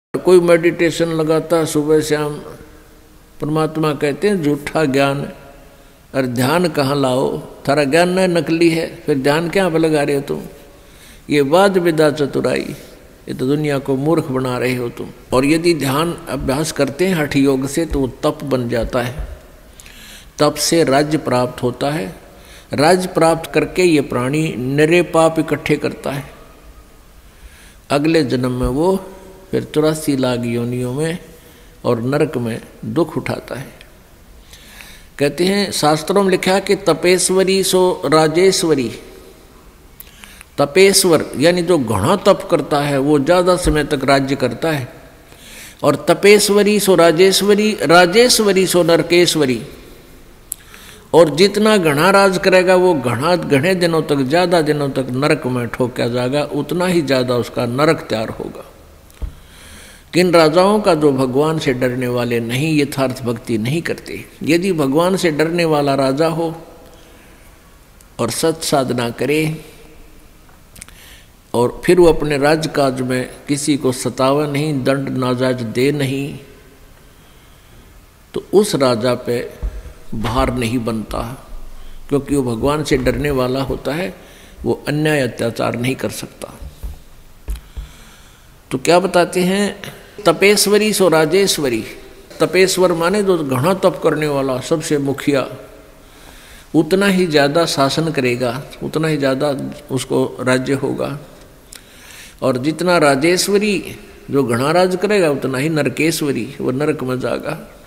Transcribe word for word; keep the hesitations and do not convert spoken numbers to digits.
कोई मेडिटेशन लगाता सुबह शाम, परमात्मा कहते हैं झूठा ज्ञान और ध्यान कहाँ लाओ, थारा ज्ञान न नकली है, फिर ध्यान क्या पे लगा रहे हो तुम। ये वाद विदा चतुराई, ये तो दुनिया को मूर्ख बना रहे हो तुम। और यदि ध्यान अभ्यास करते हैं हठ योग से तो वो तप बन जाता है, तप से राज्य प्राप्त होता है। राज्य प्राप्त करके ये प्राणी निरे पाप इकट्ठे करता है, अगले जन्म में वो फिर चौरासी लाख योनियों में और नरक में दुख उठाता है। कहते हैं शास्त्रों में लिखा कि तपेश्वरी सो राजेश्वरी। तपेश्वर यानी जो घना तप करता है वो ज़्यादा समय तक राज्य करता है, और तपेश्वरी सो राजेश्वरी, राजेश्वरी सो नरकेश्वरी। और जितना घना राज करेगा वो घना घने दिनों तक, ज़्यादा दिनों तक नरक में ठोका जाएगा, उतना ही ज़्यादा उसका नरक तैयार होगा। किन राजाओं का जो भगवान से डरने वाले नहीं, यथार्थ भक्ति नहीं करते। यदि भगवान से डरने वाला राजा हो और सत साधना करे और फिर वो अपने राजकाज में किसी को सतावा नहीं, दंड नाजायज दे नहीं, तो उस राजा पे भार नहीं बनता, क्योंकि वो भगवान से डरने वाला होता है, वो अन्याय अत्याचार नहीं कर सकता। तो क्या बताते हैं, तपेश्वरी सो राजेश्वरी। तपेश्वर माने जो घना तप करने वाला, सबसे मुखिया, उतना ही ज़्यादा शासन करेगा, उतना ही ज़्यादा उसको राज्य होगा। और जितना राजेश्वरी जो घना राज करेगा उतना ही नरकेश्वरी, वो नरक में जाएगा।